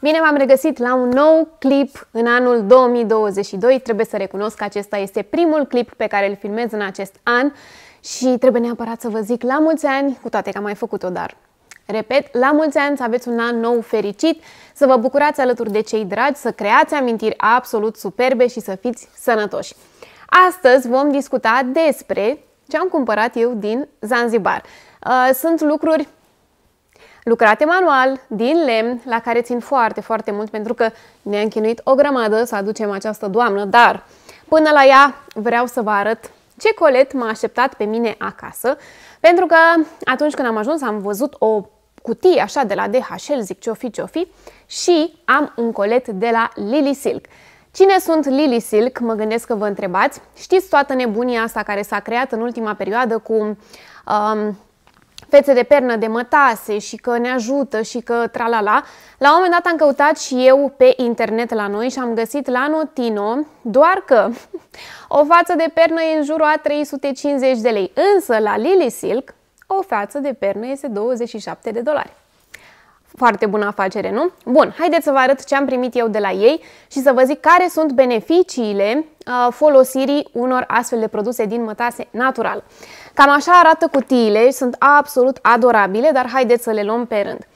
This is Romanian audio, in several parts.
Bine v-am regăsit la un nou clip în anul 2022. Trebuie să recunosc că acesta este primul clip pe care îl filmez în acest an și trebuie neapărat să vă zic la mulți ani, cu toate că am mai făcut-o, dar repet, la mulți ani, să aveți un an nou fericit, să vă bucurați alături de cei dragi, să creați amintiri absolut superbe și să fiți sănătoși. Astăzi vom discuta despre ce am cumpărat eu din Zanzibar. Sunt lucruri lucrate manual, din lemn, la care țin foarte, foarte mult, pentru că ne-am chinuit o grămadă să aducem această doamnă, dar până la ea vreau să vă arăt ce colet m-a așteptat pe mine acasă, pentru că atunci când am ajuns am văzut o cutie așa de la DHL, zic ce-o fi, și am un colet de la Lily Silk. Cine sunt Lily Silk? Mă gândesc că vă întrebați. Știți toată nebunia asta care s-a creat în ultima perioadă cu fețe de pernă de mătase și că ne ajută și că tralala. La un moment dat am căutat și eu pe internet la noi și am găsit la Notino doar că o față de pernă e în jurul a 350 de lei, însă la Lily Silk o față de pernă este 27 de dolari. Foarte bună afacere, nu? Bun, haideți să vă arăt ce am primit eu de la ei și să vă zic care sunt beneficiile folosirii unor astfel de produse din mătase natural. Cam așa arată cutiile, sunt absolut adorabile, dar haideți să le luăm pe rând.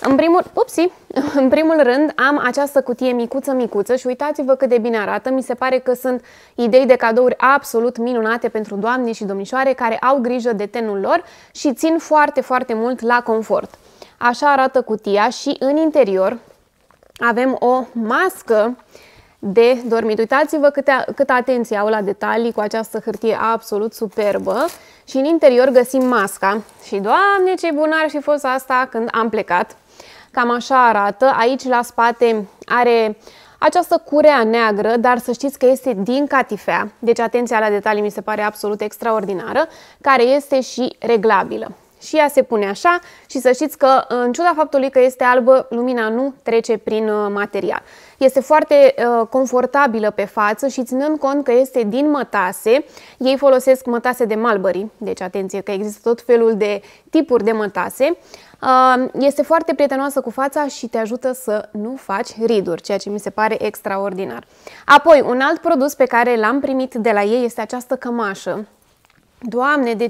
În primul rând am această cutie micuță și uitați-vă cât de bine arată. Mi se pare că sunt idei de cadouri absolut minunate pentru doamne și domnișoare care au grijă de tenul lor și țin foarte, foarte mult la confort. Așa arată cutia și în interior avem o mască de dormit. Uitați-vă câtă atenție au la detalii cu această hârtie absolut superbă și în interior găsim masca. Și Doamne, ce bună ar fi fost asta când am plecat. Cam așa arată. Aici la spate are această curea neagră, dar să știți că este din catifea. Deci atenția la detalii mi se pare absolut extraordinară, care este și reglabilă. Și ea se pune așa și să știți că, în ciuda faptului că este albă, lumina nu trece prin material. Este foarte confortabilă pe față și ținând cont că este din mătase, ei folosesc mătase de Mulberry, deci atenție că există tot felul de tipuri de mătase, este foarte prietenoasă cu fața și te ajută să nu faci riduri, ceea ce mi se pare extraordinar. Apoi, un alt produs pe care l-am primit de la ei este această cămașă. Doamne, deci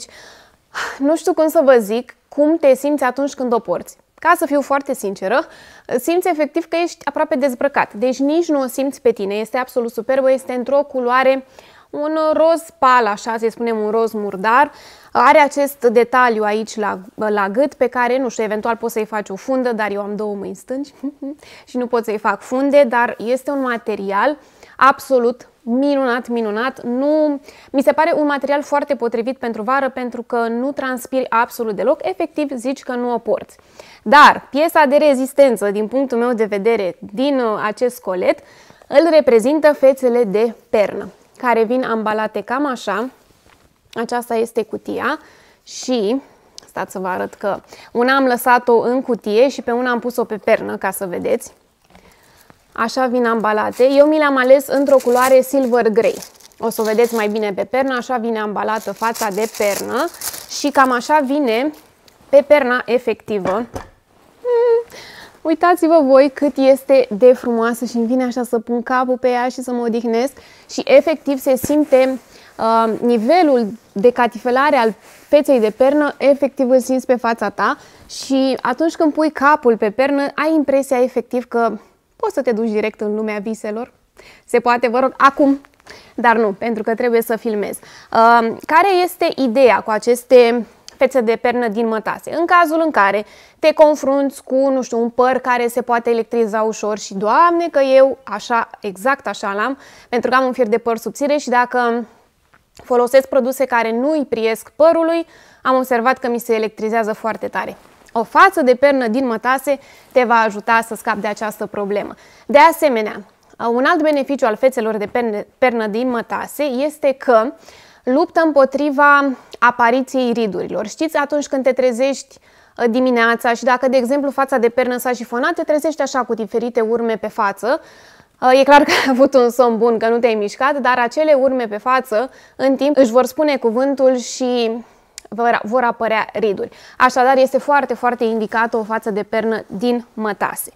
nu știu cum să vă zic cum te simți atunci când o porți. Ca să fiu foarte sinceră, simți efectiv că ești aproape dezbrăcat. Deci nici nu o simți pe tine. Este absolut superbă, este într-o culoare, un roz pal, așa, să spunem, un roz murdar. Are acest detaliu aici la gât pe care, nu știu, eventual poți să-i faci o fundă, dar eu am două mâini stângi și nu pot să-i fac funde, dar este un material absolut minunat. Nu, mi se pare un material foarte potrivit pentru vară pentru că nu transpiri absolut deloc, efectiv zici că nu o porți. Dar piesa de rezistență, din punctul meu de vedere, din acest colet, îl reprezintă fețele de pernă, care vin ambalate cam așa. Aceasta este cutia și stați să vă arăt că una am lăsat-o în cutie și pe una am pus-o pe pernă, ca să vedeți. Așa vin ambalate. Eu mi le-am ales într-o culoare silver grey. O să o vedeți mai bine pe pernă. Așa vine ambalată fața de pernă și cam așa vine pe perna efectivă. Uitați-vă voi cât este de frumoasă și îmi vine așa să pun capul pe ea și să mă odihnesc și efectiv se simte nivelul de catifelare al feței de pernă, efectiv îl simți pe fața ta și atunci când pui capul pe pernă ai impresia efectiv că poți să te duci direct în lumea viselor. Se poate, vă rog, acum, dar nu, pentru că trebuie să filmez. Care este ideea cu aceste fețe de pernă din mătase? În cazul în care te confrunți cu, nu știu, un păr care se poate electriza ușor și, Doamne, că eu așa, exact așa l-am, pentru că am un fir de păr subțire și dacă folosesc produse care nu îi priesc părului, am observat că mi se electrizează foarte tare. O față de pernă din mătase te va ajuta să scapi de această problemă. De asemenea, un alt beneficiu al fețelor de pernă din mătase este că luptă împotriva apariției ridurilor. Știți, atunci când te trezești dimineața și dacă, de exemplu, fața de pernă s-a șifonat, te trezești așa cu diferite urme pe față. E clar că ai avut un somn bun, că nu te-ai mișcat, dar acele urme pe față, în timp, își vor spune cuvântul și vor apărea riduri. Așadar, este foarte, foarte indicată o față de pernă din mătase.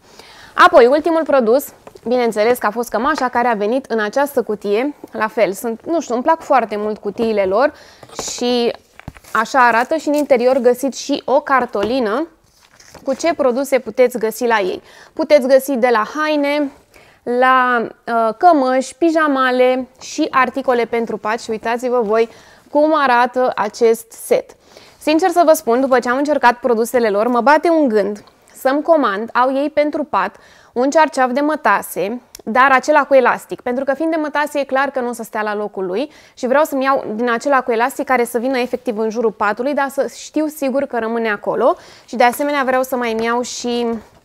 Apoi, ultimul produs, bineînțeles că a fost cămașa care a venit în această cutie. La fel, nu știu, îmi plac foarte mult cutiile lor și așa arată și în interior găsiți și o cartolină cu ce produse puteți găsi la ei. Puteți găsi de la haine, la cămăși, pijamale și articole pentru pat și uitați-vă voi cum arată acest set. Sincer să vă spun, după ce am încercat produsele lor, mă bate un gând să-mi comand, au ei pentru pat, un cearceaf de mătase, dar acela cu elastic, pentru că fiind de mătase e clar că nu o să stea la locul lui și vreau să-mi iau din acela cu elastic care să vină efectiv în jurul patului, dar să știu sigur că rămâne acolo și de asemenea vreau să mai iau și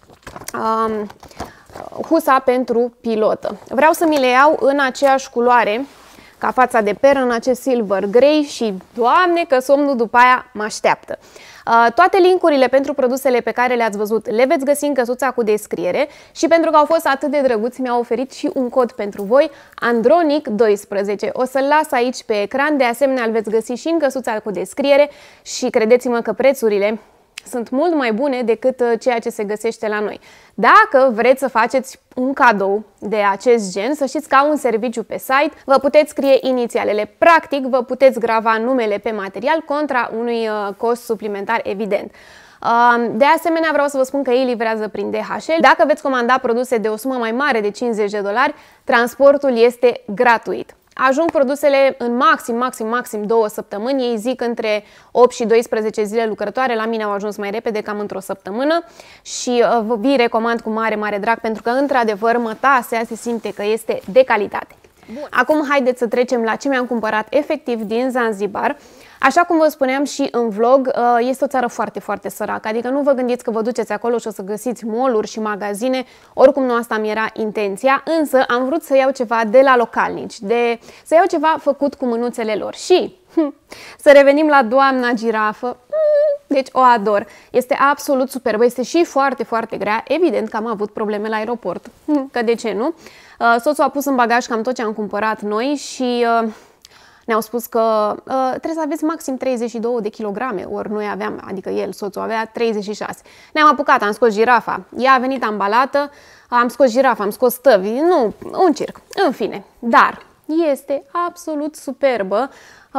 husa pentru pilotă. Vreau să mi le iau în aceeași culoare ca fața de peră, în acest silver grey și, Doamne, că somnul după aia mă așteaptă. Toate linkurile pentru produsele pe care le-ați văzut le veți găsi în căsuța cu descriere și pentru că au fost atât de drăguți, mi-au oferit și un cod pentru voi, Andronic12. O să-l las aici pe ecran, de asemenea îl veți găsi și în căsuța cu descriere și credeți-mă că prețurile sunt mult mai bune decât ceea ce se găsește la noi. Dacă vreți să faceți un cadou de acest gen, să știți că au un serviciu pe site, vă puteți scrie inițialele. Practic, vă puteți grava numele pe material contra unui cost suplimentar evident. De asemenea, vreau să vă spun că ei livrează prin DHL. Dacă veți comanda produse de o sumă mai mare de $50, transportul este gratuit. Ajung produsele în maxim 2 săptămâni, ei zic între 8 și 12 zile lucrătoare, la mine au ajuns mai repede, cam într-o săptămână și vi recomand cu mare drag pentru că într-adevăr mătasea se simte că este de calitate. Bun. Acum haideți să trecem la ce mi-am cumpărat efectiv din Zanzibar. Așa cum vă spuneam și în vlog, este o țară foarte săracă, adică nu vă gândiți că vă duceți acolo și o să găsiți mall-uri și magazine, oricum nu asta mi era intenția, însă am vrut să iau ceva de la localnici, să iau ceva făcut cu mânuțele lor și să revenim la doamna girafă, deci o ador, este absolut superbă, este și foarte grea, evident că am avut probleme la aeroport, că de ce nu? Soțul a pus în bagaj cam tot ce am cumpărat noi și ne-au spus că trebuie să aveți maxim 32 de kilograme, ori noi aveam, adică el, soțul, avea 36. Ne-am apucat, am scos girafa, ea a venit ambalată, am scos girafa, am scos stăvi, nu, un circ, în fine. Dar este absolut superbă.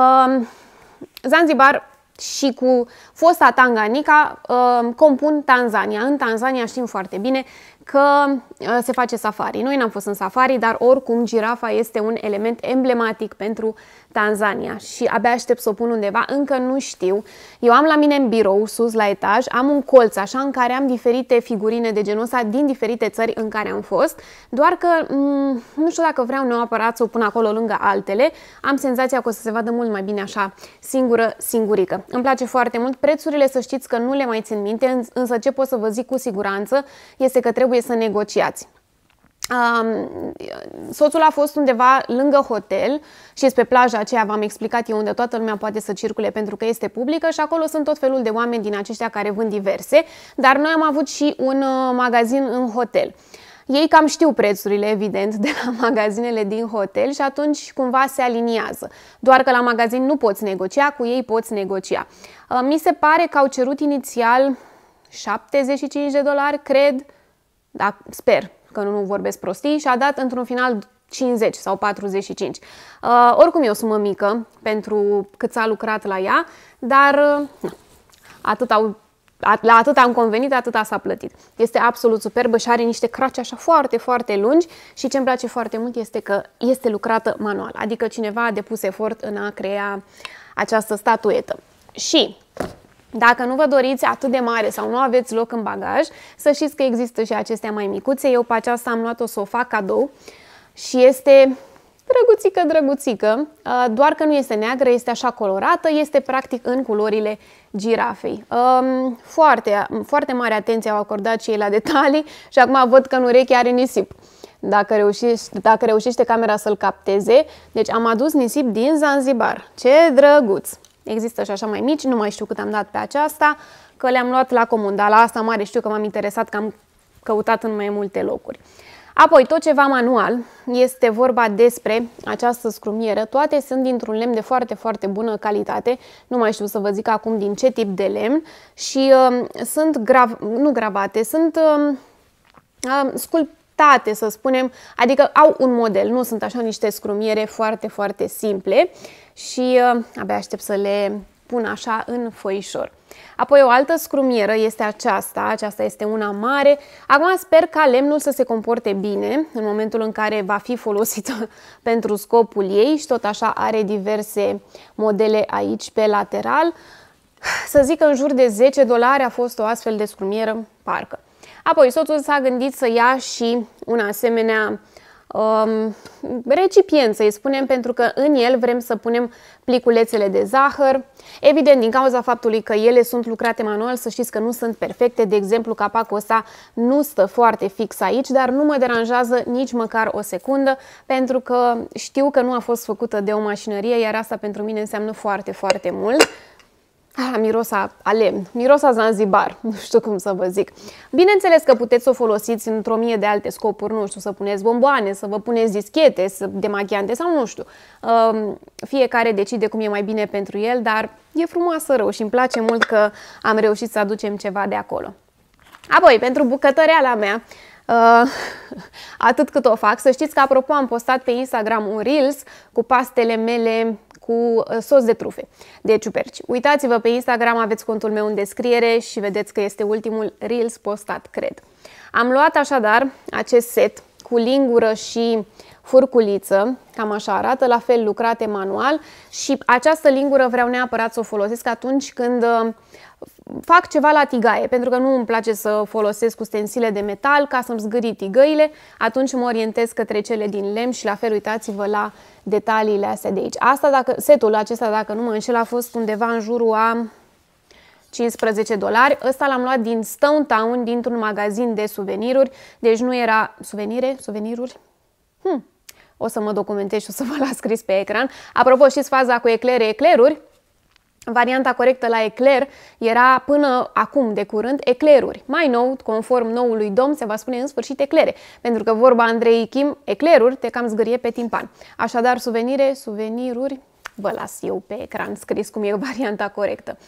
Zanzibar și cu fosta Tanganyika compun Tanzania. În Tanzania știm foarte bine că se face safari. Noi n-am fost în safari, dar oricum girafa este un element emblematic pentru Tanzania și abia aștept să o pun undeva, încă nu știu. Eu am la mine în birou, sus la etaj, am un colț așa în care am diferite figurine de genul ăsta din diferite țări în care am fost, doar că nu știu dacă vreau neapărat să o pun acolo lângă altele, am senzația că o să se vadă mult mai bine așa, singurică. Îmi place foarte mult, prețurile să știți că nu le mai țin minte, însă ce pot să vă zic cu siguranță este că trebuie să negociați. Soțul a fost undeva lângă hotel și este pe plaja aceea, v-am explicat eu, unde toată lumea poate să circule pentru că este publică și acolo sunt tot felul de oameni din aceștia care vând diverse, dar noi am avut și un magazin în hotel. Ei cam știu prețurile, evident, de la magazinele din hotel și atunci cumva se aliniază. Doar că la magazin nu poți negocia, cu ei poți negocia. Mi se pare că au cerut inițial $75, cred, da, sper că nu vorbesc prostii, și a dat într-un final 50 sau 45. Oricum e o sumă mică pentru cât s-a lucrat la ea, dar la atât am convenit, atâta s-a plătit. Este absolut superbă și are niște craci așa foarte lungi și ce îmi place foarte mult este că este lucrată manual, adică cineva a depus efort în a crea această statuetă. Și dacă nu vă doriți atât de mare sau nu aveți loc în bagaj, să știți că există și acestea mai micuțe. Eu pe aceasta am luat-o să o fac cadou și este drăguțică, doar că nu este neagră, este așa colorată, este practic în culorile girafei. Foarte mare atenție au acordat și ei la detalii și acum văd că în ureche are nisip. Dacă reușește camera să-l capteze, deci am adus nisip din Zanzibar. Ce drăguț! Există și așa mai mici, nu mai știu cât am dat pe aceasta, că le-am luat la comun, dar la asta mare știu că m-am interesat, că am căutat în mai multe locuri. Apoi, tot ceva manual, este vorba despre această scrumieră, toate sunt dintr-un lemn de foarte bună calitate, nu mai știu să vă zic acum din ce tip de lemn și sunt nu gravate, sunt sculptate, să spunem, adică au un model, nu sunt așa niște scrumiere foarte, foarte simple și abia aștept să le pun așa în foișor. Apoi o altă scrumieră este aceasta este una mare. Acum sper ca lemnul să se comporte bine în momentul în care va fi folosită pentru scopul ei și tot așa are diverse modele aici pe lateral. Să zic că în jur de $10 a fost o astfel de scrumieră, parcă. Apoi soțul s-a gândit să ia și un asemenea recipient, să-i spunem, pentru că în el vrem să punem pliculețele de zahăr. Evident, din cauza faptului că ele sunt lucrate manual, să știți că nu sunt perfecte. De exemplu, capacul ăsta nu stă foarte fix aici, dar nu mă deranjează nici măcar o secundă, pentru că știu că nu a fost făcută de o mașinărie, iar asta pentru mine înseamnă foarte, foarte mult. Miros a lemn, miros a Zanzibar, nu știu cum să vă zic. Bineînțeles că puteți să o folosiți într-o mie de alte scopuri, nu știu, să puneți bomboane, să vă puneți dischete, demachiante sau nu știu. Fiecare decide cum e mai bine pentru el, dar e frumoasă rău și îmi place mult că am reușit să aducem ceva de acolo. Apoi, pentru bucătăreala mea, atât cât o fac, să știți că, apropo, am postat pe Instagram un Reels cu pastele mele cu sos de trufe, de ciuperci. Uitați-vă pe Instagram, aveți contul meu în descriere și vedeți că este ultimul Reels postat, cred. Am luat așadar acest set cu lingură și furculiță, cam așa arată, la fel lucrate manual, și această lingură vreau neapărat să o folosesc atunci când fac ceva la tigaie, pentru că nu îmi place să folosesc ustensile de metal ca să-mi zgârii tigăile, atunci mă orientez către cele din lemn și la fel uitați-vă la detaliile astea de aici. Setul acesta, dacă nu mă înșel, a fost undeva în jurul a $15. Ăsta l-am luat din Stone Town, dintr-un magazin de suveniruri, deci nu era suveniruri? O să mă documentez și o să vă las scris pe ecran. Apropo, știți faza cu ecleruri? Varianta corectă la ecler era până acum, de curând, ecleruri. Mai nou, conform noului domn, se va spune în sfârșit eclere, pentru că vorba Andrei Kim, ecleruri te cam zgârie pe timpan. Așadar, suveniruri, vă las eu pe ecran scris cum e varianta corectă.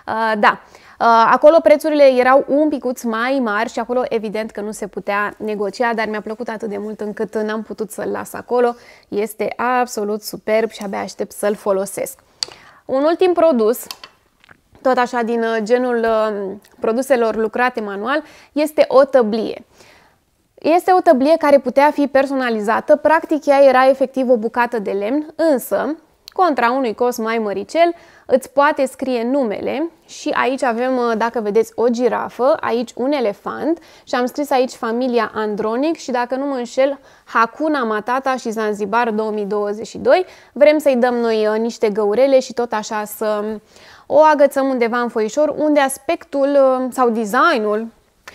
Acolo prețurile erau un picuț mai mari și acolo evident că nu se putea negocia, dar mi-a plăcut atât de mult încât n-am putut să-l las acolo. Este absolut superb și abia aștept să-l folosesc. Un ultim produs, tot așa din genul produselor lucrate manual, este o tăblie. Este o tăblie care putea fi personalizată, practic ea era efectiv o bucată de lemn, însă, contra unui cost mai măricel, îți poate scrie numele și aici avem, dacă vedeți, o girafă, aici un elefant și am scris aici familia Andronic și, dacă nu mă înșel, Hakuna Matata și Zanzibar 2022. Vrem să-i dăm noi niște găurele și tot așa să o agățăm undeva în foișor, unde aspectul sau designul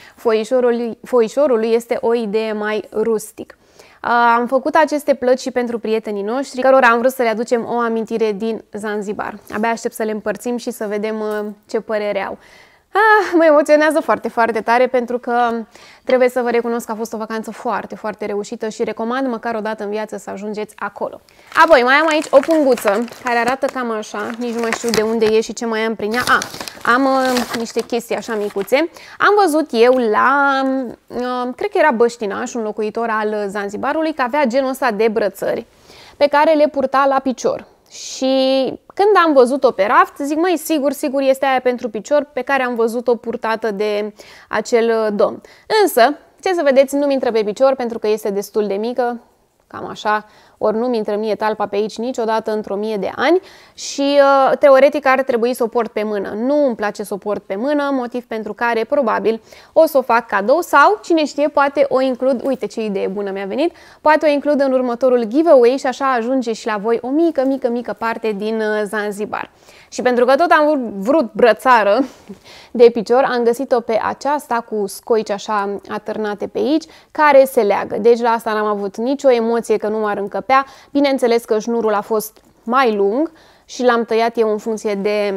foișorului este o idee mai rustic. Am făcut aceste plăci și pentru prietenii noștri, cărora am vrut să le aducem o amintire din Zanzibar. Abia aștept să le împărțim și să vedem ce părere au. Mă emoționează foarte, foarte tare, pentru că trebuie să vă recunosc că a fost o vacanță foarte, foarte reușită și recomand măcar o dată în viață să ajungeți acolo. Apoi mai am aici o punguță care arată cam așa, nici nu mai știu de unde e și ce mai am prin ea. Am niște chestii așa micuțe. Am văzut eu la, cred că era Băștinaș, un locuitor al Zanzibarului, că avea genul ăsta de brățări pe care le purta la picior. Și când am văzut-o pe raft, zic, măi, sigur este aia pentru picior pe care am văzut-o purtată de acel domn. Însă, ce să vedeți, nu-mi intră pe picior pentru că este destul de mică, cam așa, ori nu-mi intră mie talpa pe aici niciodată într-o mie de ani și teoretic ar trebui să o port pe mână. Nu îmi place să o port pe mână, motiv pentru care probabil o să o fac cadou sau, cine știe, poate o includ, uite ce idee bună mi-a venit, poate o includ în următorul giveaway și așa ajunge și la voi o mică parte din Zanzibar. Și pentru că tot am vrut brățară de picior, am găsit-o pe aceasta cu scoici așa atârnate pe aici, care se leagă. Deci la asta n-am avut nicio emoție că nu m-ar încăpea. Bineînțeles că șnurul a fost mai lung și l-am tăiat eu în funcție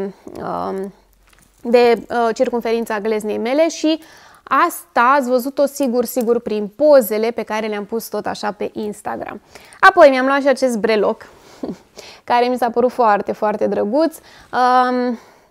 de circumferința gleznei mele și asta ați văzut-o sigur prin pozele pe care le-am pus tot așa pe Instagram. Apoi mi-am luat și acest breloc care mi s-a părut foarte, foarte drăguț.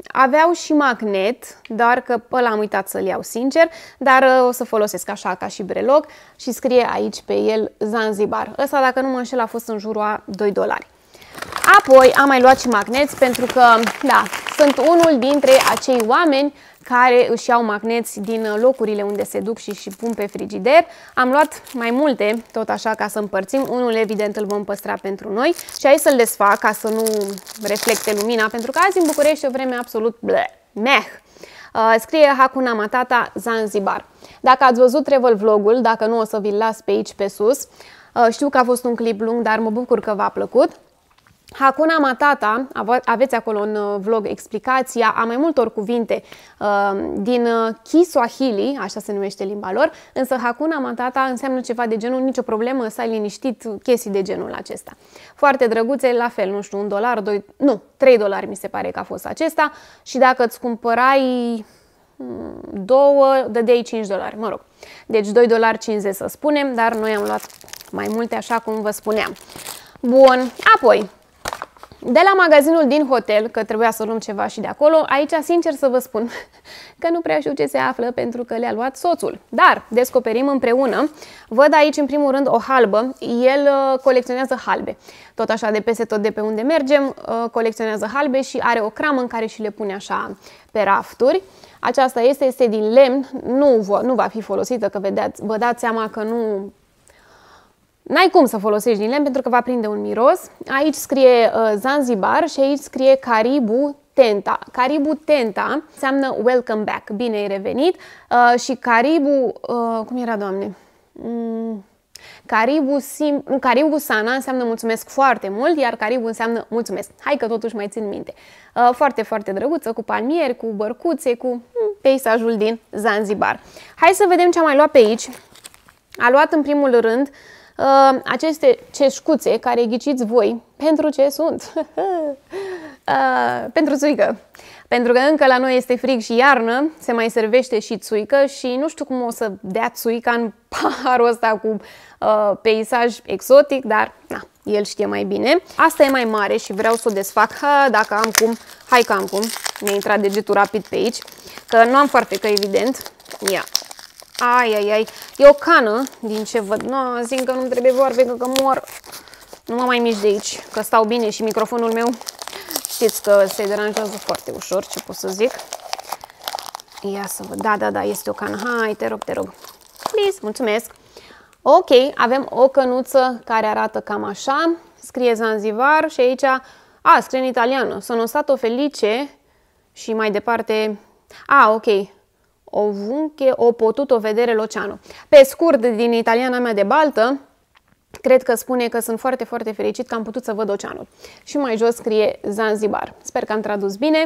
Aveau și magnet, doar că pe ăla am uitat să-l iau sincer, dar o să folosesc așa ca și breloc și scrie aici pe el Zanzibar. Ăsta, dacă nu mă înșel, a fost în jurul a $2. Apoi am mai luat și magneți pentru că, da, sunt unul dintre acei oameni care își iau magneți din locurile unde se duc și pun pe frigider. Am luat mai multe, tot așa, ca să împărțim. Unul, evident, îl vom păstra pentru noi și aici să-l desfac ca să nu reflecte lumina, pentru că azi în București e o vreme absolut meh. Scrie Hakuna Matata Zanzibar. Dacă ați văzut travel vlogul, dacă nu o să vi-l las pe aici pe sus, știu că a fost un clip lung, dar mă bucur că v-a plăcut. Hakuna Matata, aveți acolo în vlog explicația a mai multor cuvinte din Kiswahili, așa se numește limba lor, însă Hakuna Matata înseamnă ceva de genul nicio problemă, stai liniștit, chestii de genul acesta. Foarte drăguțe, la fel, nu știu, $1, 2, nu, $3 mi se pare că a fost acesta și dacă îți cumpărai două, dădeai $5, mă rog. Deci $2,50 să spunem, dar noi am luat mai multe, așa cum vă spuneam. Bun, apoi de la magazinul din hotel, că trebuia să luăm ceva și de acolo, aici sincer să vă spun că nu prea știu ce se află pentru că le-a luat soțul. Dar descoperim împreună. Văd aici în primul rând o halbă, el colecționează halbe. Tot așa de peste tot de pe unde mergem, colecționează halbe și are o cramă în care și le pune așa pe rafturi. Aceasta este din lemn, nu va fi folosită, că vă dați seama că n-ai cum să folosești din lemn pentru că va prinde un miros. Aici scrie Zanzibar și aici scrie Karibu Tenta. Karibu Tenta înseamnă welcome back, bine ai revenit. Și Karibu, cum era, Doamne? Karibu Sana înseamnă mulțumesc foarte mult, iar Karibu înseamnă mulțumesc. Hai că totuși mai țin minte. Foarte, foarte drăguță, cu palmieri, cu bărcuțe, cu peisajul din Zanzibar. Hai să vedem ce am mai luat pe aici. A luat în primul rând aceste ceșcuțe care ghiciți voi pentru ce sunt. Pentru țuică. Pentru că încă la noi este frig și iarnă, se mai servește și țuică și nu știu cum o să dea țuica în paharul ăsta cu peisaj exotic, dar na, el știe mai bine. Asta e mai mare și vreau să o desfac, dacă am cum. Hai că am cum. Mi-a intrat degetul rapid pe aici, că nu am farfecă, evident. Ia. Ai, e o cană, din ce văd. No, zic că nu-mi trebuie farfecă, că mor. Nu mă mai mișc de aici, că stau bine și microfonul meu, știți că se deranjează foarte ușor, ce pot să zic. Ia să văd, da, este o cană. Hai, te rog. Please, mulțumesc. Ok, avem o cănuță care arată cam așa, scrie Zanzibar și aici, scrie în italiană, sono stato felice și mai departe, ok, ovunque ho potuto vedere l'oceano. Pe scurt, din italiana mea de baltă, cred că spune că sunt foarte, foarte fericit că am putut să văd oceanul. Și mai jos scrie Zanzibar. Sper că am tradus bine.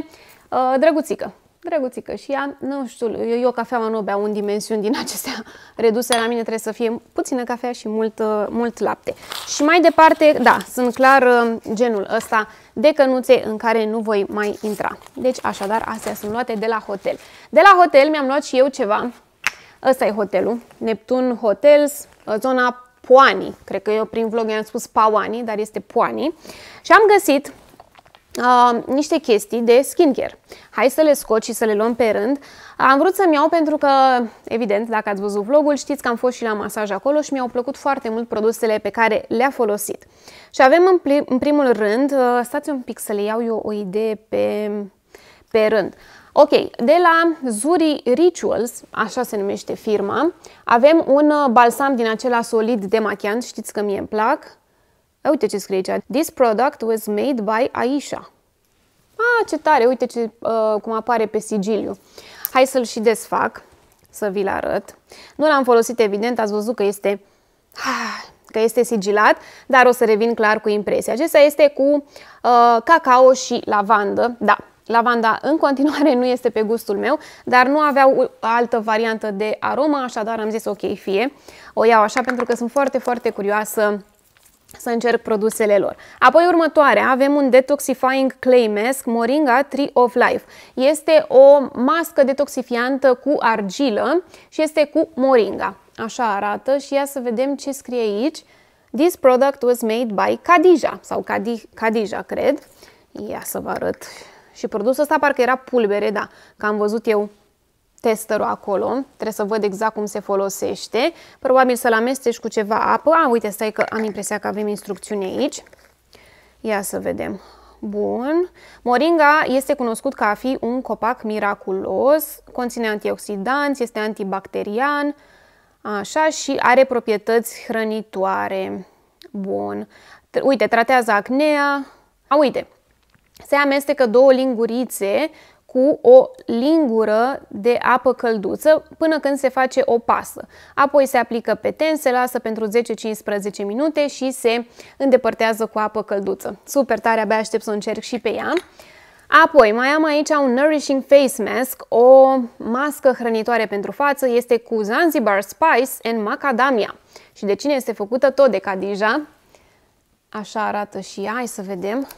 Drăguțică și ea, nu știu, eu cafeaua nu o beau în dimensiuni din acestea reduse, la mine trebuie să fie puțină cafea și mult lapte. Și mai departe, da, sunt clar genul ăsta de cănuțe în care nu voi mai intra. Deci, așadar, astea sunt luate de la hotel. De la hotel mi-am luat și eu ceva. Ăsta e hotelul, Neptun Hotels, zona Poani. Cred că eu prin vlog i-am spus Pauani, dar este Poani. Și am găsit niște chestii de skincare. Hai să le scot și să le luăm pe rând. Am vrut să-mi iau pentru că, evident, dacă ați văzut vlogul, știți că am fost și la masaj acolo și mi-au plăcut foarte mult produsele pe care le-a folosit. Și avem în primul rând, stați un pic să le iau eu o idee pe rând. Ok, de la Zuri Rituals, așa se numește firma, avem un balsam din acela solid demachiant, știți că mie îmi plac. Uite ce scrie aici. This product was made by Aisha. Ce tare, uite cum apare pe sigiliu. Hai să-l și desfac, să vi-l arăt. Nu l-am folosit, evident, ați văzut că este sigilat, dar o să revin clar cu impresia. Acesta este cu cacao și lavandă. Da, lavanda în continuare nu este pe gustul meu, dar nu aveau altă variantă de aromă, așadar am zis ok, fie. O iau așa pentru că sunt foarte, foarte curioasă să încerc produsele lor. Apoi următoarea, avem un Detoxifying Clay Mask Moringa Tree of Life. Este o mască detoxifiantă cu argilă și este cu moringa. Așa arată și ia să vedem ce scrie aici. This product was made by Khadija sau Khadija, cred. Ia să vă arăt Și produsul ăsta parcă era pulbere, da, că am văzut eu testerul acolo. Trebuie să văd exact cum se folosește. Probabil să-l amesteci cu ceva apă. Uite, stai că am impresia că avem instrucțiuni aici. Ia să vedem. Bun. Moringa este cunoscut ca a fi un copac miraculos. Conține antioxidanți, este antibacterian, așa, și are proprietăți hrănitoare. Bun. Uite, tratează acnea. Uite, se amestecă 2 lingurițe cu o lingură de apă călduță până când se face o pasă. Apoi se aplică pe ten, se lasă pentru 10-15 minute și se îndepărtează cu apă călduță. Super tare, abia aștept să o încerc și pe ea. Apoi mai am aici un Nourishing Face Mask, o mască hrănitoare pentru față, este cu Zanzibar Spice and Macadamia. Și de cine este făcută? Tot de Khadija. Așa arată și ea, hai să vedem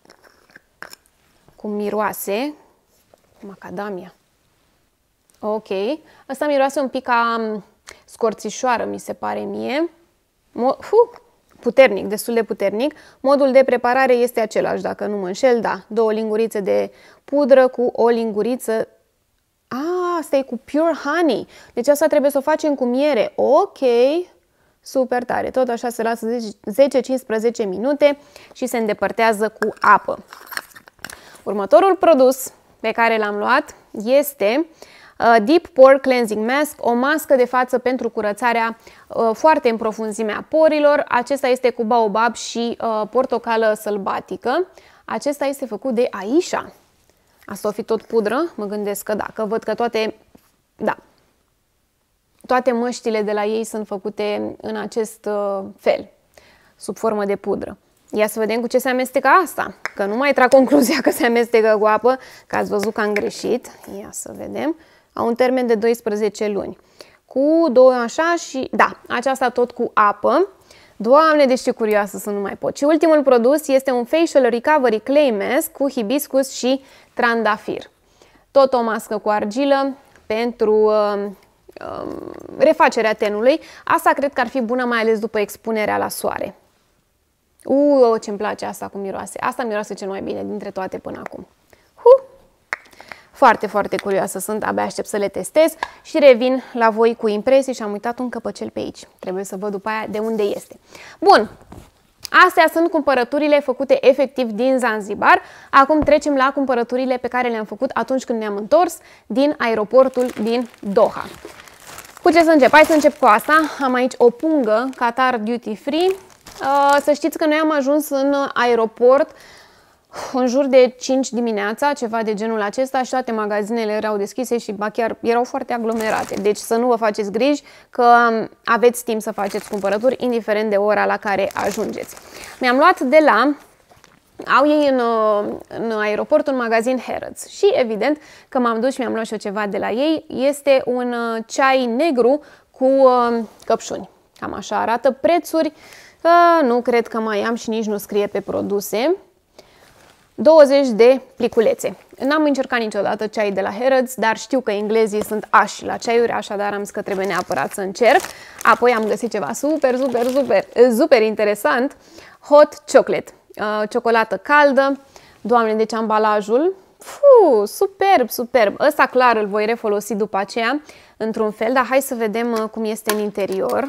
cum miroase. Macadamia. Ok. Asta miroase un pic ca scorțișoară, mi se pare mie. Puternic, destul de puternic. Modul de preparare este același, dacă nu mă înșel, da. 2 lingurițe de pudră cu o linguriță. Asta e cu pure honey. Deci asta trebuie să o facem cu miere. Ok. Super tare. Tot așa se lasă 10-15 minute și se îndepărtează cu apă. Următorul produs pe care l-am luat este Deep Pore Cleansing Mask, o mască de față pentru curățarea foarte în profunzimea porilor. Acesta este cu baobab și portocală sălbatică. Acesta este făcut de Aisha. Asta o fi tot pudră? Mă gândesc că da, că văd că toate măștile de la ei sunt făcute în acest fel, sub formă de pudră. Ia să vedem cu ce se amestecă asta, că nu mai trag concluzia că se amestecă cu apă, că ați văzut că am greșit. Ia să vedem. Au un termen de 12 luni. Cu 2 așa și, da, aceasta tot cu apă. Doamne, deci ce curioasă să nu mai pot. Și ultimul produs este un Facial Recovery Clay Mask cu hibiscus și trandafir. Tot o mască cu argilă pentru refacerea tenului. Asta cred că ar fi bună mai ales după expunerea la soare. Ce-mi place asta cu miroase. Asta miroase cel mai bine dintre toate până acum. Foarte, foarte curioasă sunt, abia aștept să le testez și revin la voi cu impresii și am uitat un căpăcel pe aici. Trebuie să văd după aia de unde este. Bun, astea sunt cumpărăturile făcute efectiv din Zanzibar. Acum trecem la cumpărăturile pe care le-am făcut atunci când ne-am întors din aeroportul din Doha. Cu ce să încep? Hai să încep cu asta. Am aici o pungă Qatar Duty Free. Să știți că noi am ajuns în aeroport în jur de 5 dimineața, ceva de genul acesta, și toate magazinele erau deschise și ba chiar erau foarte aglomerate. Deci să nu vă faceți griji că aveți timp să faceți cumpărături, indiferent de ora la care ajungeți. Mi-am luat de la... Au ei în aeroport un magazin Harrods și evident că m-am dus și mi-am luat și eu ceva de la ei. Este un ceai negru cu căpșuni. Cam așa arată. Prețuri, nu cred că mai am și nici nu scrie pe produse. 20 de pliculețe. N-am încercat niciodată ceai de la Harrods, dar știu că englezii sunt ași la ceaiuri, așadar am zis că trebuie neapărat să încerc. Apoi am găsit ceva super interesant. Hot chocolate. Ciocolată caldă. Doamne, deci ambalajul. Superb. Ăsta clar îl voi refolosi după aceea într-un fel, dar hai să vedem cum este în interior.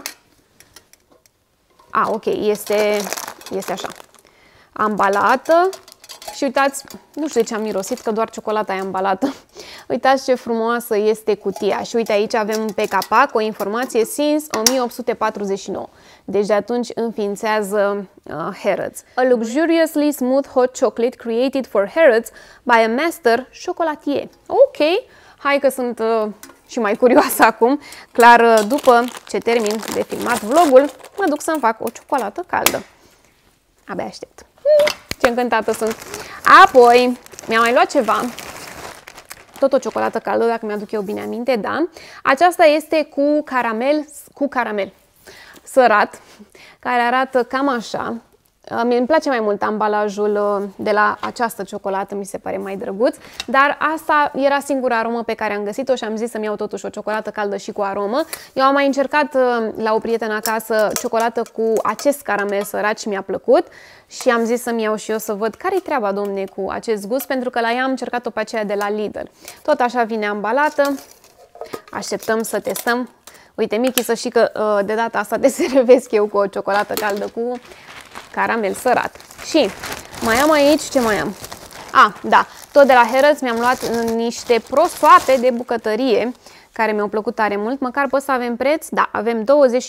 Ok, este așa. Ambalată. Și uitați, nu știu de ce am mirosit, că doar ciocolata e ambalată. Uitați ce frumoasă este cutia. Și uite, aici avem pe capac o informație since 1849. Deci de atunci înființează Harrods. A luxuriously smooth hot chocolate created for Harrods by a master chocolatier. Ok, hai că sunt și mai curioasă acum. Clar, după ce termin de filmat vlogul, mă duc să-mi fac o ciocolată caldă. Abia aștept. Ce încântată sunt! Apoi, mi-am mai luat ceva, tot o ciocolată caldă, dacă mi-aduc eu bine aminte, da. Aceasta este cu caramel sărat, care arată cam așa. îmi place mai mult ambalajul de la această ciocolată, mi se pare mai drăguț, dar asta era singura aromă pe care am găsit-o și am zis să-mi iau totuși o ciocolată caldă și cu aromă. Eu am mai încercat la o prietenă acasă ciocolată cu acest caramel sărat și mi-a plăcut și am zis să-mi iau și eu să văd care-i treaba, domne, cu acest gust, pentru că la ea am încercat-o pe aceea de la Lidl. Tot așa vine ambalată, așteptăm să testăm. Uite, Michi, să știi că de data asta te servesc eu cu o ciocolată caldă cu caramel sărat. Și mai am aici, ce mai am? Da, tot de la Harrods mi-am luat niște prosoape de bucătărie care mi-au plăcut tare mult. Măcar pe ăsta avem preț? Da, avem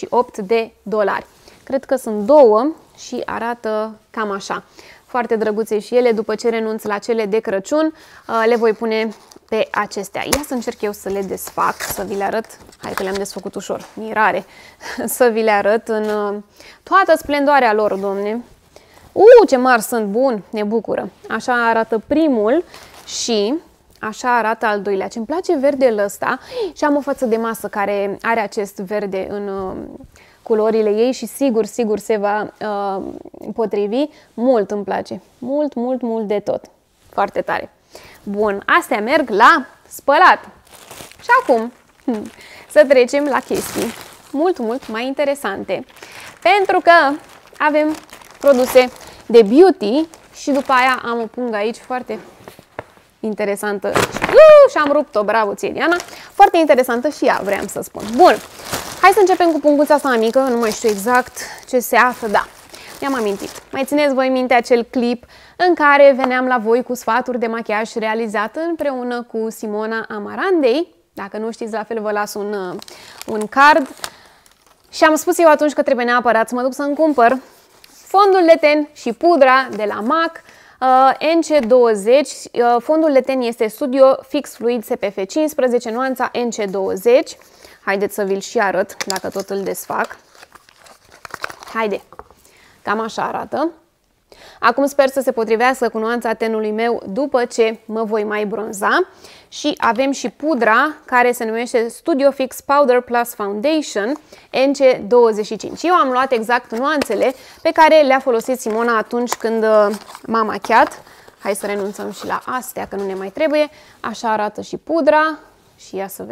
$28. Cred că sunt două și arată cam așa. Foarte drăguțe și ele. După ce renunț la cele de Crăciun, le voi pune pe acestea. Ia să încerc eu să le desfac, să vi le arăt. Hai că le-am desfăcut ușor, mirare. Să vi le arăt în toată splendoarea lor, domne. Ce mari sunt, bun, ne bucură. Așa arată primul și așa arată al doilea. Ce-mi place verdele ăsta și am o față de masă care are acest verde în culorile ei și sigur se va potrivi. Mult îmi place, mult de tot. Foarte tare. Bun, astea merg la spălat. Și acum să trecem la chestii mult mai interesante. Pentru că avem produse de beauty și după aia am o pungă aici foarte interesantă. Și am rupt-o, bravo ție, Diana. Foarte interesantă și ea, vreau să spun. Bun, hai să începem cu punguța asta mică, nu mai știu exact ce se află, da. Mi-am amintit. Mai țineți voi minte acel clip în care veneam la voi cu sfaturi de machiaj realizat împreună cu Simona Amarandei? Dacă nu știți, la fel vă las un card. Și am spus eu atunci că trebuie neapărat să mă duc să-mi cumpăr fondul de ten și pudra de la MAC NC20. Fondul de ten este Studio Fix Fluid SPF 15, nuanța NC20. Haideți să vi-l și arăt, dacă tot îl desfac. Haide! Cam așa arată. Acum sper să se potrivească cu nuanța tenului meu după ce mă voi mai bronza. Și avem și pudra care se numește Studio Fix Powder Plus Foundation NC25. Eu am luat exact nuanțele pe care le-a folosit Simona atunci când m-a machiat. Hai să renunțăm și la astea, că nu ne mai trebuie. Așa arată și pudra. Și ia să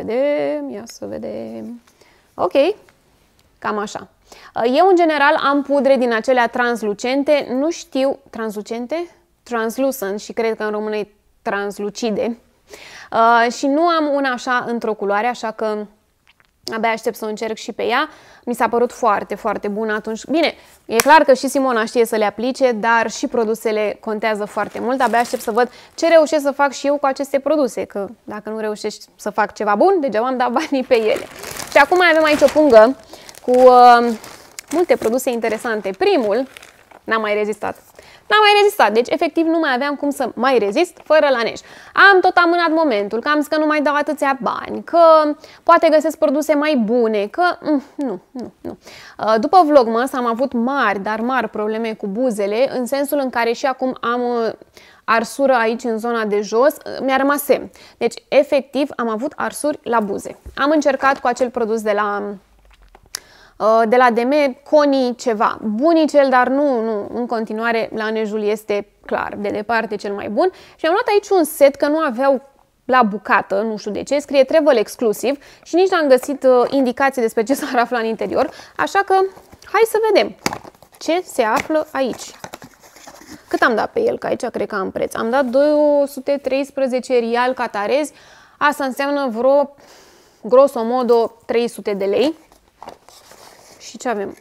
vedem. Ok, cam așa. Eu, în general, am pudre din acelea translucente, nu știu, translucente? Translucent și cred că în română e translucide. Și nu am una așa într-o culoare, așa că abia aștept să o încerc și pe ea. Mi s-a părut foarte bună atunci. Bine, e clar că și Simona știe să le aplice, dar și produsele contează foarte mult. Abia aștept să văd ce reușesc să fac și eu cu aceste produse, că dacă nu reușești să fac ceva bun, degeaba am dat banii pe ele. Și acum mai avem aici o pungă cu multe produse interesante. Primul n-am mai rezistat. N-am mai rezistat, deci efectiv nu mai aveam cum să mai rezist fără Laneige. Am tot amânat momentul, că am zis că nu mai dau atâția bani, că poate găsesc produse mai bune, că nu. După Vlogmas am avut mari probleme cu buzele, în sensul în care și acum am arsură aici în zona de jos, mi-a rămas semn. Deci efectiv am avut arsuri la buze. Am încercat cu acel produs de la DM, Coni ceva, bunicel, dar nu, în continuare Laneige-ul este clar, de departe cel mai bun. Și am luat aici un set, că nu aveau la bucată, nu știu de ce, scrie Travel Exclusiv și nici n-am găsit indicații despre ce s-ar afla în interior, așa că hai să vedem ce se află aici. Cât am dat pe el, că aici cred că am preț. Am dat 213 rial catarezi, asta înseamnă vreo, grosomodo, 300 de lei. Și ce avem?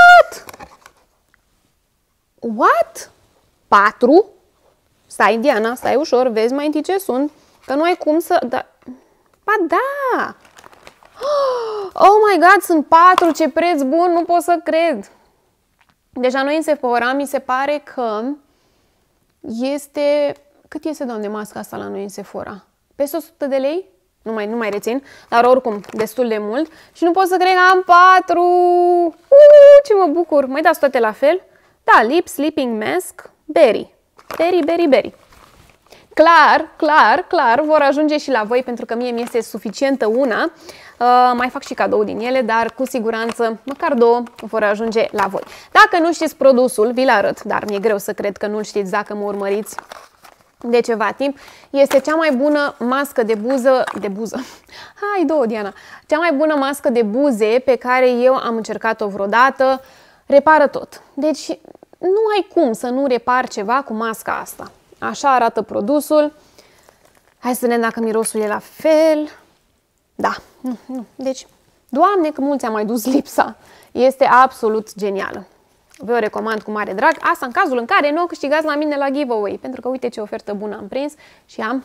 What? 4? Stai, Diana, stai ușor, vezi mai întâi ce sunt, că nu ai cum să... Ba da! Oh my god, sunt 4, ce preț bun, nu pot să cred! Deja noi în Sephora, mi se pare că este... Cât este, doamne, masca asta la noi în Sephora? Peste 100 de lei? Nu mai rețin, dar oricum destul de mult. Și nu pot să cred că am 4! Ce mă bucur! Mai dați toate la fel? Da, Lip Sleeping Mask, Berry. Berry. Clar, vor ajunge și la voi, pentru că mie mi este suficientă una. mai fac și cadou din ele, dar cu siguranță măcar 2 vor ajunge la voi. Dacă nu știți produsul, vi-l arăt, dar mi-e greu să cred că nu-l știți dacă mă urmăriți de ceva timp. Este cea mai bună mască de buză. Hai, Diana. Cea mai bună mască de buze pe care eu am încercat-o vreodată. Repară tot. Deci nu ai cum să nu repar ceva cu masca asta. Așa arată produsul. Hai să vedem dacă mirosul e la fel. Da. Deci, Doamne, că mulți am mai dus lipsa. Este absolut genială. Vă o recomand cu mare drag. Asta în cazul în care nu o câștigați la mine la giveaway. Pentru că uite ce ofertă bună am prins și am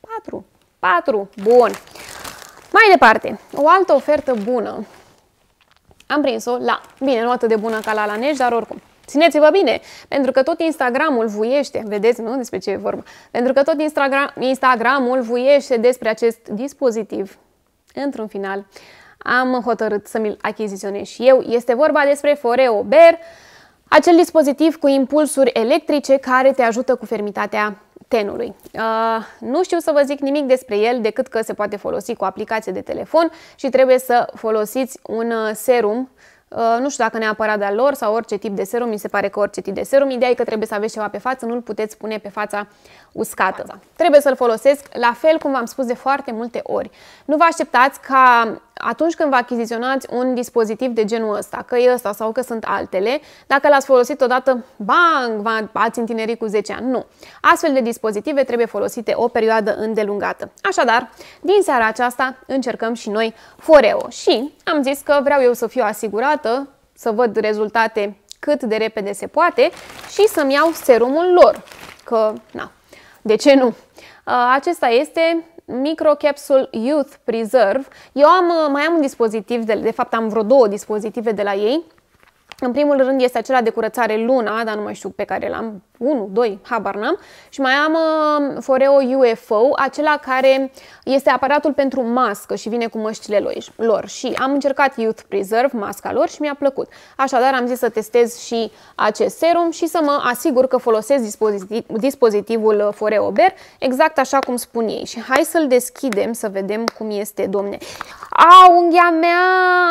4. Bun. Mai departe, o altă ofertă bună. Am prins-o la, bine, nu atât de bună ca la Laneș, dar oricum. Țineți-vă bine, pentru că tot Instagramul vuiește, vedeți, nu? Despre ce e vorba. Pentru că tot Instagramul vuiește despre acest dispozitiv. Într-un final, am hotărât să mi-l achiziționez și eu. Este vorba despre Foreo Bear, acel dispozitiv cu impulsuri electrice care te ajută cu fermitatea tenului. Nu știu să vă zic nimic despre el decât că se poate folosi cu aplicație de telefon și trebuie să folosiți un serum. Nu știu dacă neapărat de-al lor sau orice tip de serum, mi se pare că orice tip de serum. Ideea e că trebuie să aveți ceva pe față, nu-l puteți pune pe fața uscată. Trebuie să-l folosesc la fel cum v-am spus de foarte multe ori. Nu vă așteptați ca atunci când vă achiziționați un dispozitiv de genul ăsta, că e ăsta sau că sunt altele, dacă l-ați folosit odată, bang, ați întinerit cu 10 ani. Nu. Astfel de dispozitive trebuie folosite o perioadă îndelungată. Așadar, din seara aceasta încercăm și noi Foreo și am zis că vreau eu să fiu asigurată, să văd rezultate cât de repede se poate și să-mi iau serumul lor. Că, na, de ce nu? Acesta este Microcapsule Youth Preserve. Eu mai am un dispozitiv, de fapt am vreo 2 dispozitive de la ei. În primul rând este acela de curățare Luna, dar nu mai știu pe care l-am, 1, 2, habar n-am. Și mai am Foreo UFO, acela care este aparatul pentru mască și vine cu măștile lor. Și am încercat Youth Preserve, masca lor, și mi-a plăcut. Așadar am zis să testez și acest serum și să mă asigur că folosesc dispozitivul Foreo Bear exact așa cum spun ei. Și hai să-l deschidem să vedem cum este, domne. Au, unghia mea!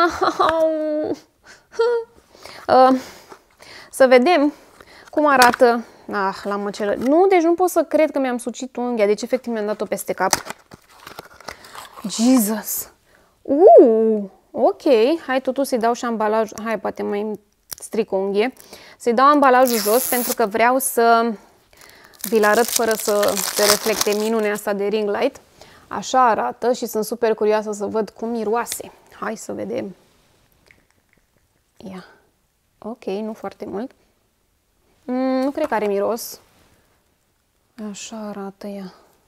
Să vedem cum arată. La măcelă. Nu, deci nu pot să cred că mi-am sucit unghia. Deci efectiv mi-am dat-o peste cap. Jesus! Ok. Hai totuși să-i dau și ambalajul. Hai, poate mai stric o unghie. Să-i dau ambalajul jos pentru că vreau să vi-l arăt fără să se reflecte minunea asta de ring light. Așa arată și sunt super curioasă să văd cum miroase. Hai să vedem. Ia. Ok, nu foarte mult. Nu cred că are miros. Așa arată ea.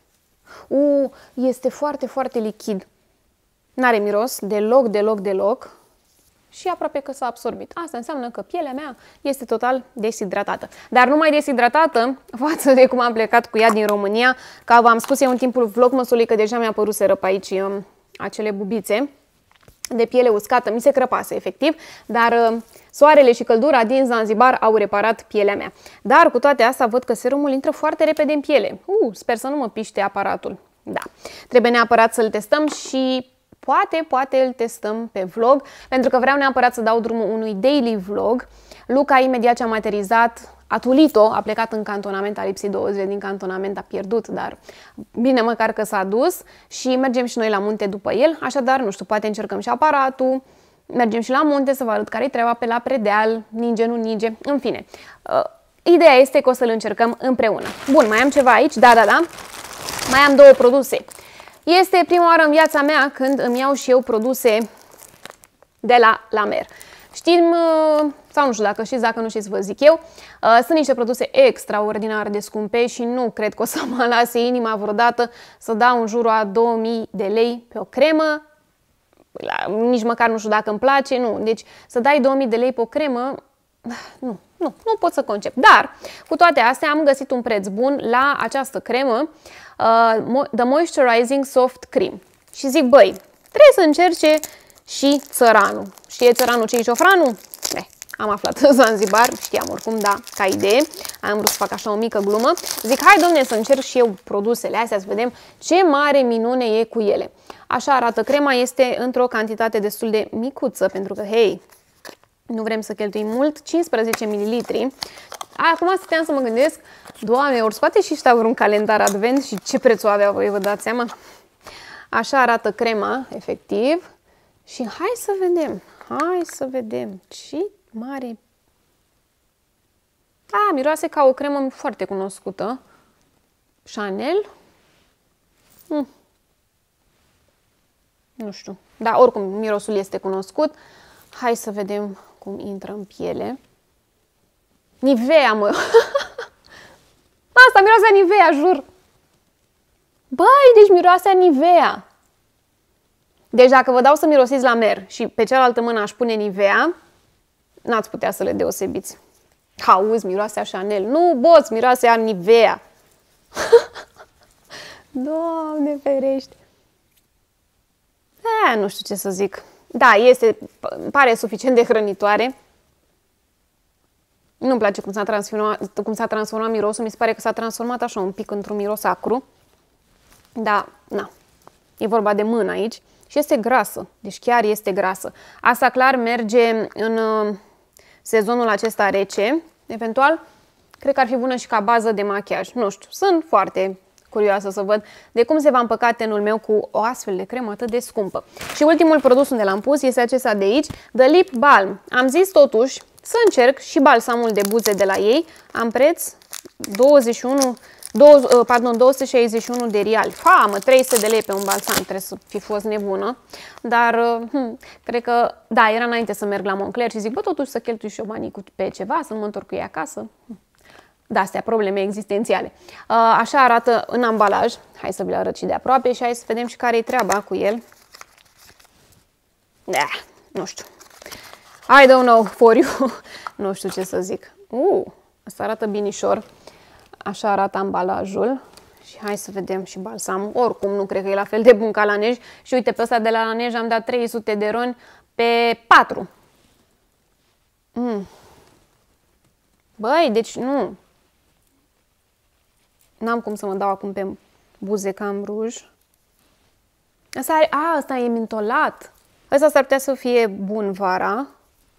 Este foarte, foarte lichid. N-are miros deloc. Și aproape că s-a absorbit. Asta înseamnă că pielea mea este total deshidratată. Dar nu mai deshidratată față de cum am plecat cu ea din România. Ca v-am spus eu în timpul vlogmasului că deja mi-a păruseră pe aici acele bubițe de piele uscată, mi se crăpase efectiv, dar soarele și căldura din Zanzibar au reparat pielea mea. Dar cu toate astea văd că serumul intră foarte repede în piele. Sper să nu mă piște aparatul. Da, trebuie neapărat să-l testăm și poate îl testăm pe vlog, pentru că vreau neapărat să dau drumul unui daily vlog. Luca imediat ce am aterizat, a tulit-o, a plecat în cantonament, a lipsit 2 zile din cantonament, a pierdut, dar bine măcar că s-a dus și mergem și noi la munte după el, așadar, nu știu, poate încercăm și aparatul, mergem și la munte să vă arăt care-i treaba pe la predeal, ninge, nu ninge, în fine. Ideea este că o să-l încercăm împreună. Bun, mai am ceva aici, da, mai am 2 produse. Este prima oară în viața mea când îmi iau și eu produse de la Mer. Știm, sau nu știu dacă știți, dacă nu știți vă zic eu, sunt niște produse extraordinar de scumpe și nu cred că o să mă lase inima vreodată să dau în jurul a 2000 de lei pe o cremă, nici măcar nu știu dacă îmi place, nu. Deci să dai 2000 de lei pe o cremă, nu pot să concep. Dar cu toate astea am găsit un preț bun la această cremă, The Moisturizing Soft Cream. Și zic, băi, trebuie să încerce și țăranul. Știe țăranul ce-i șofranul? am aflat în Zanzibar, știam oricum, da, ca idee. Am vrut să fac așa o mică glumă. Zic, hai domne să încerc și eu produsele astea, să vedem ce mare minune e cu ele. Așa arată crema, este într-o cantitate destul de micuță, pentru că, hei, nu vrem să cheltuim mult, 15 ml. Acum stăteam să mă gândesc, Doamne, ori scoate și ăștia vreun calendar advent și ce preț o avea voi, vă dați seama? Așa arată crema, efectiv. Și hai să vedem ce mare... miroase ca o cremă foarte cunoscută. Chanel. Nu știu, dar oricum mirosul este cunoscut. Hai să vedem cum intră în piele. Nivea, mă! Asta miroase a Nivea, jur! Băi, deci miroase a Nivea! Deci dacă vă dau să mirosiți la mer și pe cealaltă mână aș pune Nivea, n-ați putea să le deosebiți. Auzi, miroase a Chanel. Nu, boț, miroase a Nivea. Doamne ferește! Nu știu ce să zic. Da, pare suficient de hrănitoare. Nu-mi place cum s-a transformat mirosul. Mi se pare că s-a transformat așa un pic într-un miros acru. Da, na. E vorba de mână aici. Și este grasă. Deci chiar este grasă. Asta clar merge în sezonul acesta rece. Eventual, cred că ar fi bună și ca bază de machiaj. Nu știu, sunt foarte curioasă să văd de cum se va împăca tenul meu cu o astfel de cremă atât de scumpă. Și ultimul produs unde l-am pus este acesta de aici, The Lip Balm. Am zis totuși să încerc și balsamul de buze de la ei. Am preț 261 de riali. Mă, 300 de lei pe un balsam, trebuie să fi fost nebună. Dar cred că, da, era înainte să merg la Moncler și zic, bă, totuși să cheltui și eu banii pe ceva, să mă întorc cu ei acasă. De-astea, probleme existențiale. Așa arată în ambalaj. Hai să vi-l arăt și de aproape și hai să vedem și care-i treaba cu el. Nu știu. I don't know for you. Nu știu ce să zic. Asta arată binișor. Așa arată ambalajul. Și hai să vedem și balsamul. Oricum, nu cred că e la fel de bun ca la Nej. Și uite, pe ăsta de la Nej am dat 300 de roni pe 4. Băi, deci nu. N-am cum să mă dau acum pe buze că am ruj. Asta e mintolat. Asta s-ar putea să fie bun vara.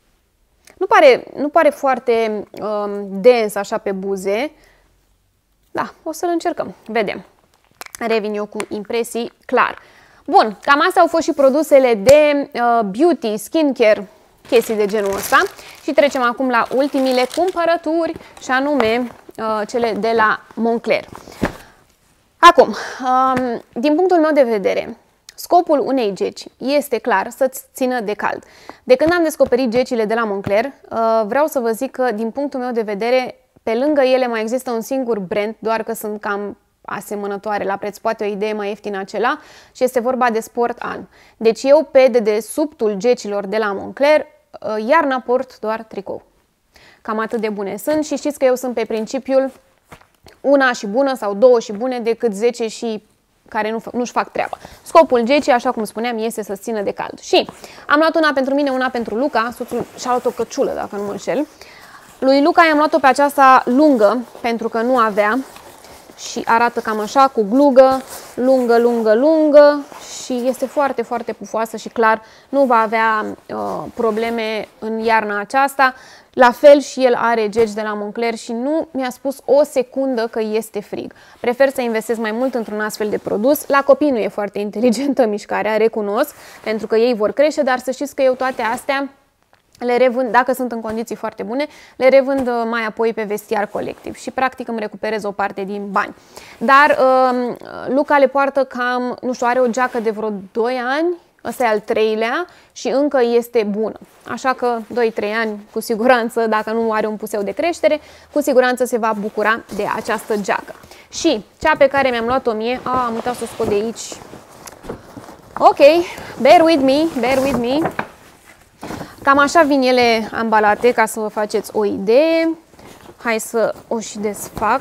Nu pare foarte dens așa pe buze. Da, o să-l încercăm. Vedem. Revin eu cu impresii clar. Bun, cam astea au fost și produsele de beauty, skincare, chestii de genul ăsta. Și trecem acum la ultimile cumpărături și anume cele de la Moncler. Acum, din punctul meu de vedere, scopul unei geci este clar să-ți țină de cald. De când am descoperit gecile de la Moncler, vreau să vă zic că, din punctul meu de vedere, pe lângă ele mai există un singur brand, doar că sunt cam asemănătoare la preț, poate o idee mai ieftină acela, și este vorba de Sport An. Deci eu pe dedesubtul gecilor de la Moncler, iarna port doar tricou. Cam atât de bune sunt și știți că eu sunt pe principiul una și bună sau două și bune decât 10 și care nu-și fac treaba. Scopul gecii, așa cum spuneam, este să țină de cald. Și am luat una pentru mine, una pentru Luca, soțul și-a luat o căciulă, dacă nu mă înșel. Lui Luca i-am luat-o pe aceasta lungă, pentru că nu avea și arată cam așa, cu glugă, lungă și este foarte, foarte pufoasă și clar nu va avea probleme în iarna aceasta. La fel și el are geci de la Moncler și nu mi-a spus o secundă că este frig. Prefer să investesc mai mult într-un astfel de produs. La copii nu e foarte inteligentă mișcarea, recunosc, pentru că ei vor crește, dar să știți că eu toate astea le revând, dacă sunt în condiții foarte bune, le revând mai apoi pe vestiar colectiv și practic îmi recuperez o parte din bani. Dar Luca le poartă cam, nu știu, are o geacă de vreo 2 ani, ăsta e al 3-lea și încă este bună. Așa că 2-3 ani cu siguranță, dacă nu are un puseu de creștere, cu siguranță se va bucura de această geacă. Și cea pe care mi-am luat-o mie, am uitat să o scot de aici. Ok, bear with me. Cam așa vin ele ambalate, ca să vă faceți o idee. Hai să o și desfac.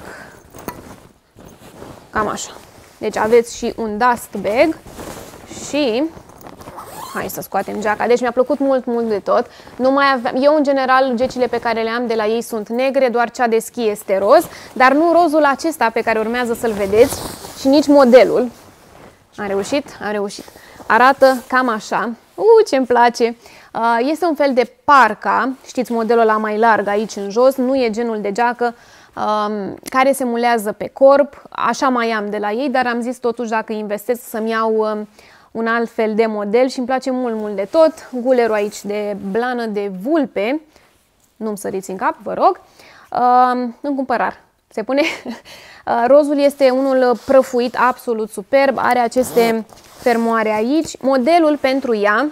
Cam așa. Deci aveți și un dust bag și hai să scoatem geaca. Deci mi-a plăcut mult de tot. Nu mai aveam... Eu, în general, gecile pe care le am de la ei sunt negre, doar cea de schi este roz, dar nu rozul acesta pe care urmează să-l vedeți și nici modelul. Am reușit? Am reușit. Arată cam așa. Ce-mi place! Este un fel de parca, știți, modelul ăla mai larg aici în jos, nu e genul de geacă care se mulează pe corp, așa mai am de la ei, dar am zis totuși dacă investesc să-mi iau un alt fel de model și îmi place mult de tot. Gulerul aici de blană de vulpe, nu-mi săriți în cap, vă rog, în cumpărar. Se pune. Rozul este unul prăfuit, absolut superb, are aceste fermoare aici. Modelul pentru ea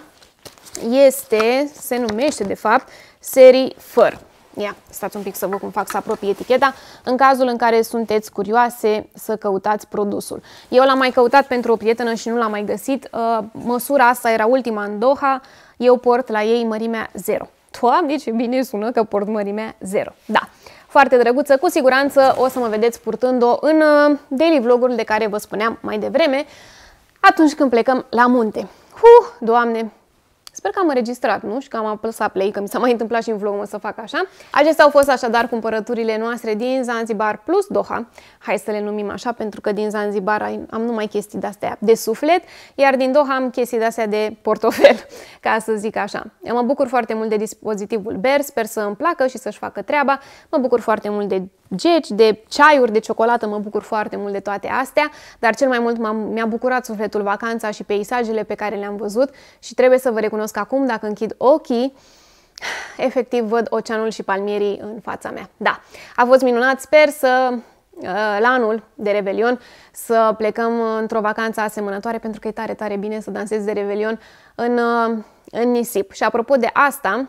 este, se numește de fapt, serii Fur. Ia, stați un pic să văd cum fac să apropie eticheta, în cazul în care sunteți curioase să căutați produsul. Eu l-am mai căutat pentru o prietenă și nu l-am mai găsit. Măsura asta era ultima în Doha, eu port la ei mărimea 0. Doamne, ce bine sună că port mărimea 0. Da, foarte drăguță, cu siguranță o să mă vedeți purtând-o în daily vlogul de care vă spuneam mai devreme, atunci când plecăm la munte. Doamne! Sper că am înregistrat, nu? Și că am apăsat play, că mi s-a mai întâmplat și în vlogul să fac așa. Acestea au fost așadar cumpărăturile noastre din Zanzibar plus Doha. Hai să le numim așa, pentru că din Zanzibar am numai chestii de-astea de suflet, iar din Doha am chestii de-astea de portofel, ca să zic așa. Eu mă bucur foarte mult de dispozitivul Bear, sper să îmi placă și să-și facă treaba. Mă bucur foarte mult de geci, de ceaiuri, de ciocolată, mă bucur foarte mult de toate astea, dar cel mai mult mi-a bucurat sufletul vacanța și peisajele pe care le-am văzut și trebuie să vă recunosc acum, dacă închid ochii, efectiv văd oceanul și palmierii în fața mea. Da, a fost minunat, sper să la anul de Revelion să plecăm într-o vacanță asemănătoare, pentru că e tare bine să dansezi de Revelion în nisip. Și apropo de asta,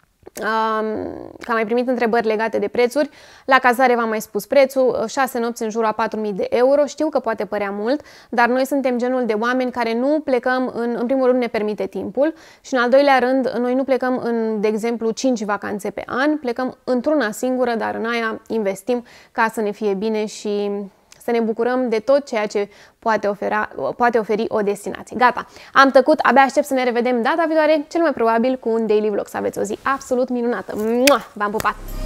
că am mai primit întrebări legate de prețuri. La cazare v-am mai spus prețul, 6 nopți în jurul a 4.000 de euro. Știu că poate părea mult, dar noi suntem genul de oameni care nu plecăm, în primul rând ne permite timpul și în al doilea rând noi nu plecăm în, de exemplu, 5 vacanțe pe an, plecăm într-una singură, dar în aia investim ca să ne fie bine și să ne bucurăm de tot ceea ce poate oferi o destinație. Gata, am tăcut, abia aștept să ne revedem data viitoare, cel mai probabil cu un daily vlog. Să aveți o zi absolut minunată. V-am pupat!